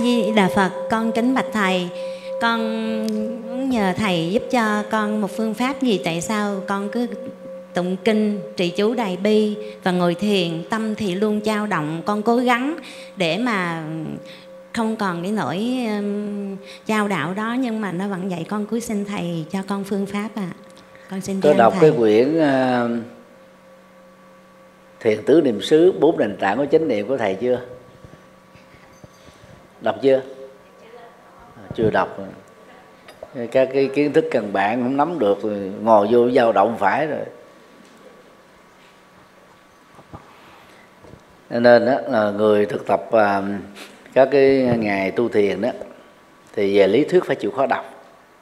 Di Đà Phật, con kính bạch thầy, con muốn nhờ thầy giúp cho con một phương pháp gì. Tại sao con cứ tụng kinh, trì chú đại bi và ngồi thiền, tâm thì luôn dao động. Con cố gắng để mà không còn cái nỗi dao đạo đó, nhưng mà nó vẫn vậy. Con cứ xin thầy cho con phương pháp ạ. Con xin Tôi đọc thầy. cái quyển Thiền tứ niệm xứ, 4 nền tảng của chánh niệm của thầy chưa? Đọc chưa? Chưa đọc. Các cái kiến thức căn bản không nắm được rồi ngồi vô dao động phải rồi. Nên đó là người thực tập các cái ngày tu thiền đó thì về lý thuyết phải chịu khó đọc.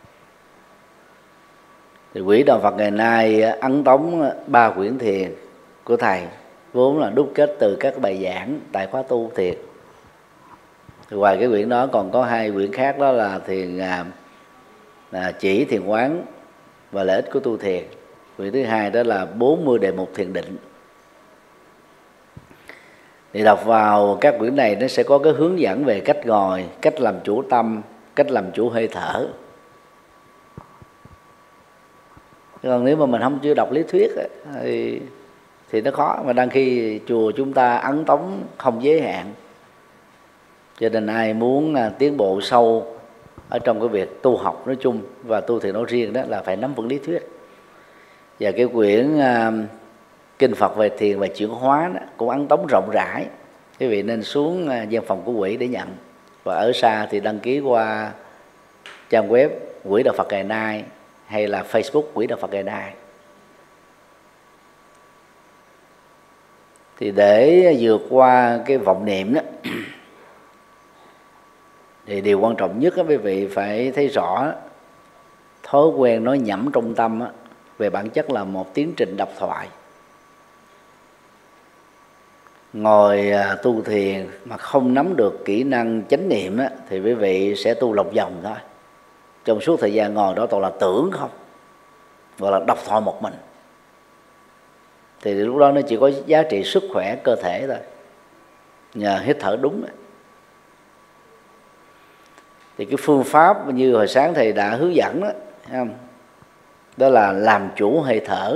Thì Quỹ Đạo Phật ngày nay ấn tống 3 quyển thiền của thầy vốn là đúc kết từ các bài giảng tại khóa tu thiền. Thì ngoài cái quyển đó còn có 2 quyển khác, đó là thiền chỉ, thiền quán và lợi ích của tu thiền. Quyển thứ hai đó là 40 đề mục thiền định. Thì đọc vào các quyển này nó sẽ có cái hướng dẫn về cách ngồi, cách làm chủ tâm, cách làm chủ hơi thở. Còn nếu mà mình không chưa đọc lý thuyết thì nó khó. Mà đang khi chùa chúng ta ấn tống không giới hạn, cho nên ai muốn tiến bộ sâu ở trong cái việc tu học nói chung và tu thiền nói riêng đó là phải nắm vững lý thuyết. Và cái quyển Kinh Phật về thiền và chuyển hóa đó cũng ấn tống rộng rãi. Quý vị nên xuống văn phòng của quỹ để nhận, và ở xa thì đăng ký qua trang web Quỹ Đạo Phật ngày nay hay là Facebook Quỹ Đạo Phật ngày nay. Thì để vượt qua cái vọng niệm đó thì điều quan trọng nhất các quý vị phải thấy rõ thói quen nói nhẩm trong tâm đó, về bản chất là một tiến trình độc thoại. Ngồi tu thiền mà không nắm được kỹ năng chánh niệm á, thì quý vị sẽ tu lòng vòng thôi. Trong suốt thời gian ngồi đó toàn là tưởng không, gọi là độc thoại một mình. Thì lúc đó nó chỉ có giá trị sức khỏe cơ thể thôi, nhờ hít thở đúng. Thì cái phương pháp như hồi sáng thầy đã hướng dẫn đó, đó là làm chủ hơi thở,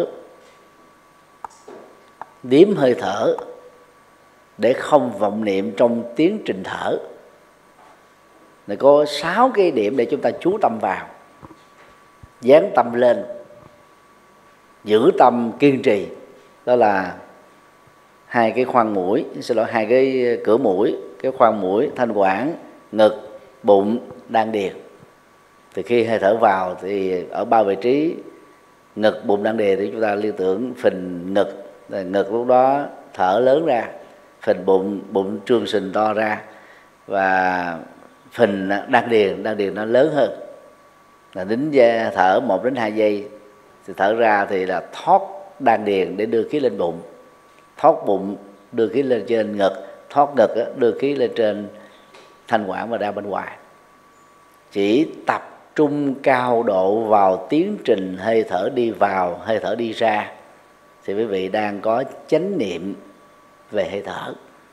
đếm hơi thở để không vọng niệm trong tiến trình thở. Để có 6 cái điểm để chúng ta chú tâm vào, dán tâm lên, giữ tâm kiên trì. Đó là 2 cái khoang mũi, hai cái cửa mũi, cái khoang mũi, thanh quản, ngực, bụng, đan điền. Thì khi hơi thở vào thì ở 3 vị trí ngực, bụng, đan điền thì chúng ta liên tưởng phình ngực, ngực lúc đó thở lớn ra, phình bụng, bụng trương sình to ra, và phình đan điền nó lớn hơn. Là nín thở 1 đến 2 giây thì thở ra thì là thoát đan điền để đưa khí lên bụng, thoát bụng đưa khí lên trên ngực, thoát ngực đưa khí lên trên thanh quản và ra bên ngoài. Chỉ tập trung cao độ vào tiến trình hơi thở đi vào, hơi thở đi ra thì quý vị đang có chánh niệm về hơi thở,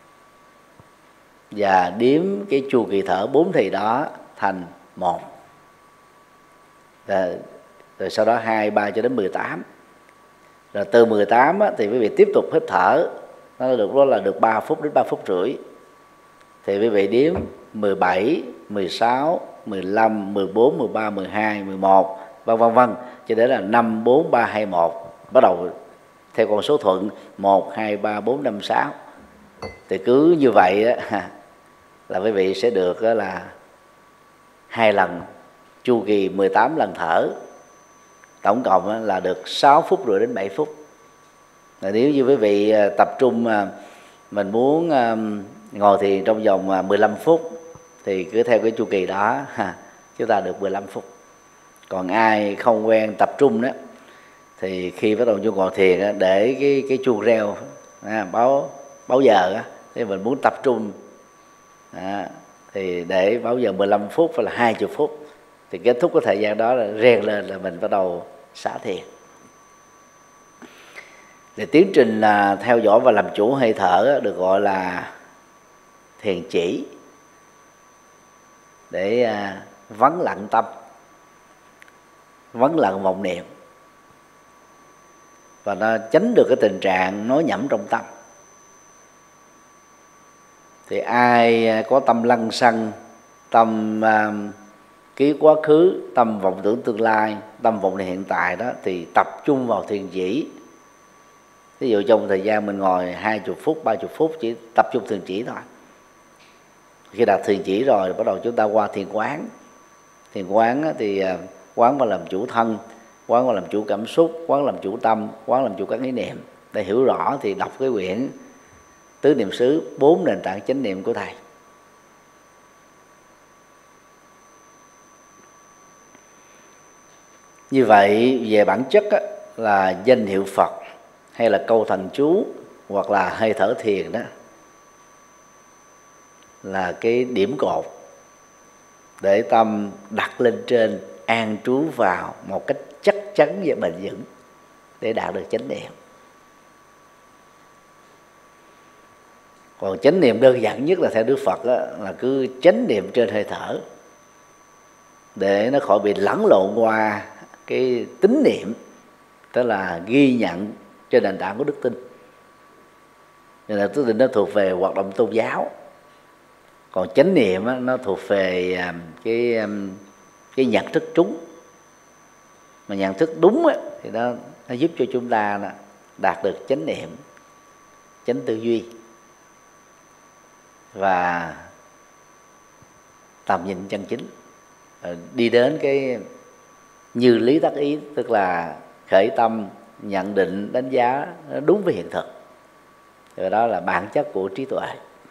và đếm cái chu kỳ thở 4 thì đó thành 1. Rồi sau đó 2, 3 cho đến 18. Rồi từ 18 thì quý vị tiếp tục hít thở, nó được đó là được 3 phút đến 3 phút rưỡi. Thì quý vị đếm 17, 16, 15, 14, 13, 12, 11 vân vân cho đến là 5, 4, 3, 2, 1. Bắt đầu theo con số thuận 1, 2, 3, 4, 5, 6. Thì cứ như vậy là quý vị sẽ được là 2 lần chu kỳ 18 lần thở, tổng cộng là được 6 phút rưỡi đến 7 phút. Nếu như quý vị tập trung mình muốn ngồi thiền trong vòng 15 phút thì cứ theo cái chu kỳ đó chúng ta được 15 phút. Còn ai không quen tập trung đó thì khi bắt đầu vô ngồi thiền để cái chuông reo báo giờ thì mình muốn tập trung thì để báo giờ 15 phút hay là 20 phút, thì kết thúc cái thời gian đó là rèn lên là mình bắt đầu xả thiền. Thì tiến trình theo dõi và làm chủ hơi thở được gọi là thiền chỉ. để vắng lặng tâm, vắng lặng vọng niệm, và nó tránh được cái tình trạng nói nhẩm trong tâm. Thì ai có tâm lăng xăng, tâm ký quá khứ, tâm vọng tưởng tương lai, tâm vọng niệm hiện tại đó, thì tập trung vào thiền chỉ. Ví dụ trong thời gian mình ngồi 20 phút, 30 phút chỉ tập trung thiền chỉ thôi. Khi đạt thiền chỉ rồi bắt đầu chúng ta qua thiền quán. Thiền quán thì quán vào làm chủ thân, quán vào làm chủ cảm xúc, quán làm chủ tâm, quán làm chủ các ý niệm. Để hiểu rõ thì đọc cái quyển Tứ Niệm xứ, 4 nền tảng chánh niệm của thầy. Như vậy về bản chất á, là danh hiệu Phật hay là câu thần chú hoặc là hơi thở thiền đó là cái điểm cột để tâm đặt lên trên, an trú vào một cách chắc chắn và bền vững để đạt được chánh niệm. Còn chánh niệm đơn giản nhất là theo Đức Phật đó, là cứ chánh niệm trên hơi thở để nó khỏi bị lẫn lộn qua cái tín niệm, tức là ghi nhận trên nền tảng của đức tin. Nên là đức tin nó thuộc về hoạt động tôn giáo, còn chánh niệm á, nó thuộc về cái nhận thức trúng. Mà nhận thức đúng á, thì nó giúp cho chúng ta đạt được chánh niệm, chánh tư duy và tầm nhìn chân chính, đi đến cái như lý tác ý, tức là khởi tâm, nhận định, đánh giá nó đúng với hiện thực. Rồi đó là bản chất của trí tuệ.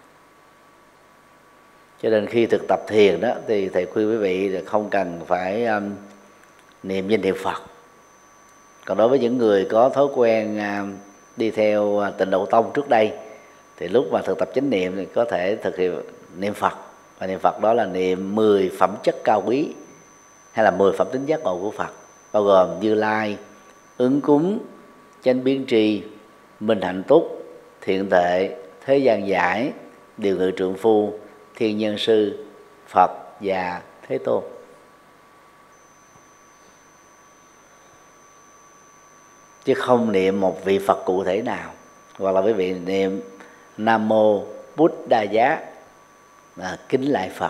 Cho nên khi thực tập thiền đó thì thầy khuyên quý vị là không cần phải niệm danh hiệu Phật. Còn đối với những người có thói quen đi theo Tịnh Độ Tông trước đây, thì lúc mà thực tập chánh niệm thì có thể thực hiện niệm Phật. Và niệm Phật đó là niệm 10 phẩm chất cao quý hay là 10 phẩm tính giác ngộ của Phật, bao gồm Như Lai, ứng cúng, chánh biến tri, minh hạnh túc, thiện tệ, thế gian giải, điều ngự trượng phu, thiên nhân sư, Phật và Thế Tôn. Chứ không niệm một vị Phật cụ thể nào. Hoặc là quý vị niệm Nam Mô Buddha Giá là kính lại Phật,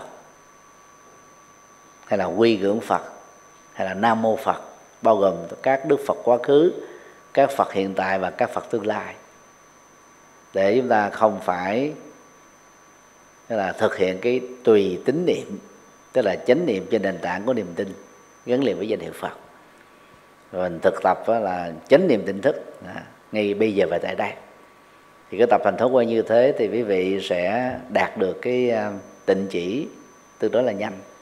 hay là quy ngưỡng Phật, hay là Nam Mô Phật, bao gồm các Đức Phật quá khứ, các Phật hiện tại và các Phật tương lai, để chúng ta không phải là thực hiện cái tùy tín niệm, tức là chánh niệm trên nền tảng của niềm tin gắn liền với danh hiệu Phật. Rồi mình thực tập là chánh niệm tỉnh thức ngay bây giờ và tại đây. Thì cái tập thành thói quen như thế thì quý vị sẽ đạt được cái tịnh chỉ tương đối là nhanh.